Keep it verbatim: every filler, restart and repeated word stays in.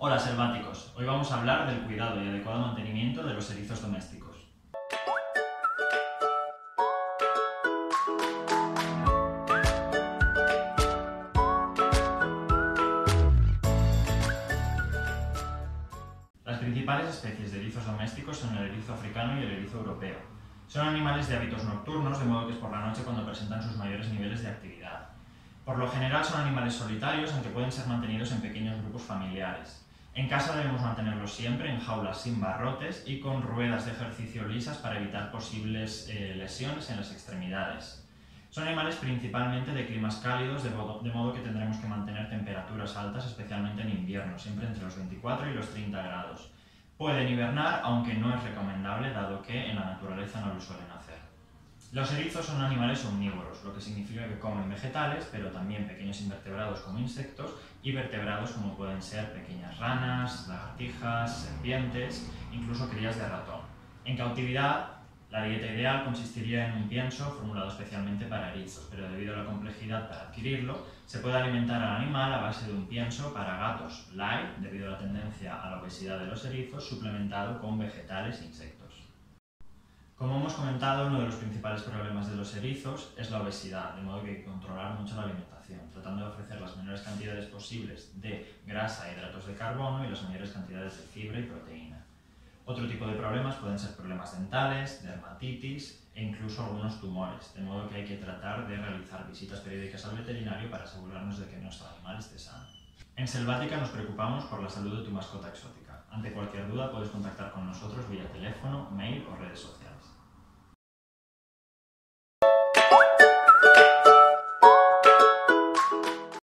Hola selváticos, hoy vamos a hablar del cuidado y adecuado mantenimiento de los erizos domésticos. Las principales especies de erizos domésticos son el erizo africano y el erizo europeo. Son animales de hábitos nocturnos, de modo que es por la noche cuando presentan sus mayores niveles de actividad. Por lo general son animales solitarios, aunque pueden ser mantenidos en pequeños grupos familiares. En casa debemos mantenerlos siempre en jaulas sin barrotes y con ruedas de ejercicio lisas para evitar posibles eh, lesiones en las extremidades. Son animales principalmente de climas cálidos, de modo, de modo que tendremos que mantener temperaturas altas, especialmente en invierno, siempre entre los veinticuatro y los treinta grados. Pueden hibernar, aunque no es recomendable, dado que en la naturaleza no lo suelen hacer. Los erizos son animales omnívoros, lo que significa que comen vegetales, pero también pequeños invertebrados como insectos y vertebrados como pueden ser pequeñas ranas, lagartijas, serpientes, incluso crías de ratón. En cautividad, la dieta ideal consistiría en un pienso formulado especialmente para erizos, pero debido a la complejidad para adquirirlo, se puede alimentar al animal a base de un pienso para gatos light, debido a la tendencia a la obesidad de los erizos, suplementado con vegetales e insectos. Como hemos comentado, uno de los principales problemas de los erizos es la obesidad, de modo que hay que controlar mucho la alimentación, tratando de ofrecer las menores cantidades posibles de grasa e hidratos de carbono y las mayores cantidades de fibra y proteína. Otro tipo de problemas pueden ser problemas dentales, dermatitis e incluso algunos tumores, de modo que hay que tratar de realizar visitas periódicas al veterinario para asegurarnos de que nuestro animal esté sano. En Selvática nos preocupamos por la salud de tu mascota exótica. Ante cualquier duda puedes contactar con nosotros vía teléfono, mail o redes sociales.